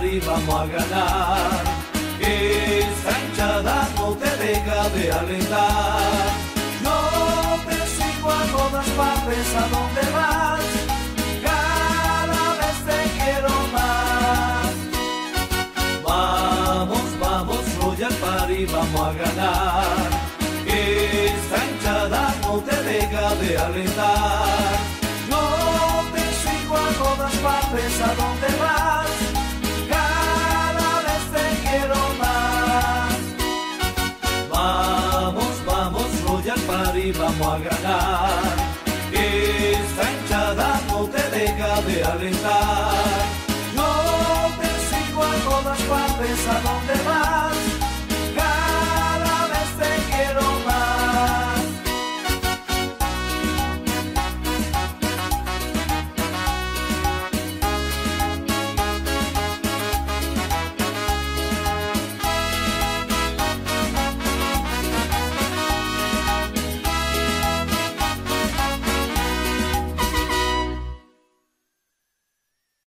Party vamos a ganar. Esta hinchada no te deja de alentar. Yo te sigo a todas partes, a donde vas. Cada vez te quiero más. Vamos, vamos, Royal Party vamos a ganar. Esta hinchada no te deja de alentar. Yo te sigo a todas partes, a donde vas. Cada vez te quiero más. Vamos, vamos, Royal Party vamos a ganar. Esta hinchada no te deja de alentar. Yo te sigo a todas partes, a donde vas.